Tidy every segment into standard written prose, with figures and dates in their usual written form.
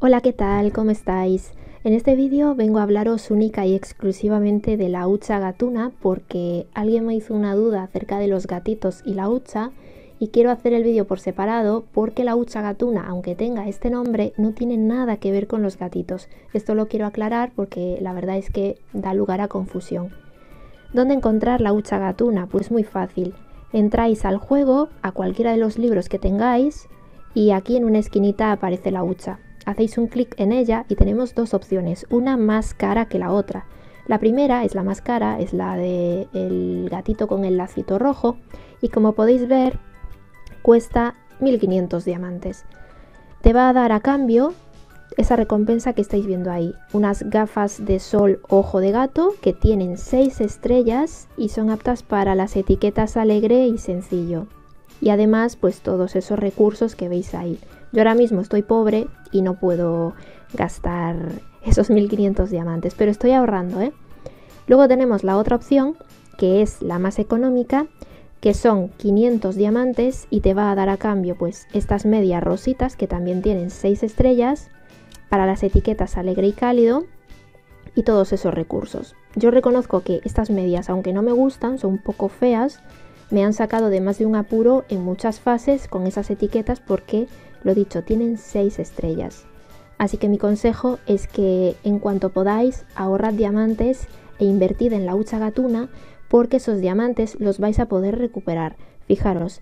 Hola, ¿qué tal? ¿Cómo estáis? En este vídeo vengo a hablaros única y exclusivamente de la hucha gatuna porque alguien me hizo una duda acerca de los gatitos y la hucha y quiero hacer el vídeo por separado porque la hucha gatuna, aunque tenga este nombre, no tiene nada que ver con los gatitos. Esto lo quiero aclarar porque la verdad es que da lugar a confusión. ¿Dónde encontrar la hucha gatuna? Pues muy fácil. Entráis al juego, a cualquiera de los libros que tengáis y aquí en una esquinita aparece la hucha. Hacéis un clic en ella y tenemos dos opciones, una más cara que la otra. La primera es la más cara, es la del gatito con el lacito rojo y como podéis ver cuesta 1500 diamantes. Te va a dar a cambio esa recompensa que estáis viendo ahí, unas gafas de sol ojo de gato que tienen 6 estrellas y son aptas para las etiquetas alegre y sencillo. Y además pues todos esos recursos que veis ahí. Yo ahora mismo estoy pobre y no puedo gastar esos 1500 diamantes, pero estoy ahorrando, ¿eh? Luego tenemos la otra opción, que es la más económica, que son 500 diamantes y te va a dar a cambio pues estas medias rositas que también tienen 6 estrellas para las etiquetas alegre y cálido y todos esos recursos. Yo reconozco que estas medias, aunque no me gustan, son un poco feas, me han sacado de más de un apuro en muchas fases con esas etiquetas porque, lo dicho, tienen 6 estrellas. Así que mi consejo es que en cuanto podáis ahorrad diamantes e invertid en la hucha gatuna porque esos diamantes los vais a poder recuperar. Fijaros,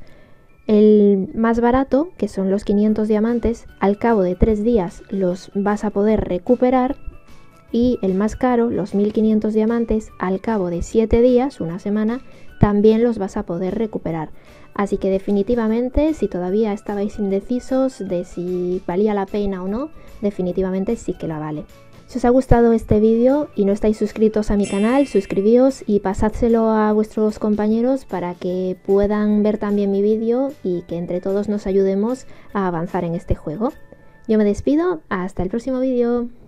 el más barato, que son los 500 diamantes, al cabo de 3 días los vas a poder recuperar y el más caro, los 1500 diamantes, al cabo de 7 días, una semana, también los vas a poder recuperar. Así que definitivamente, si todavía estabais indecisos de si valía la pena o no, definitivamente sí que la vale. Si os ha gustado este vídeo y no estáis suscritos a mi canal, suscribíos y pasádselo a vuestros compañeros para que puedan ver también mi vídeo y que entre todos nos ayudemos a avanzar en este juego. Yo me despido, hasta el próximo vídeo.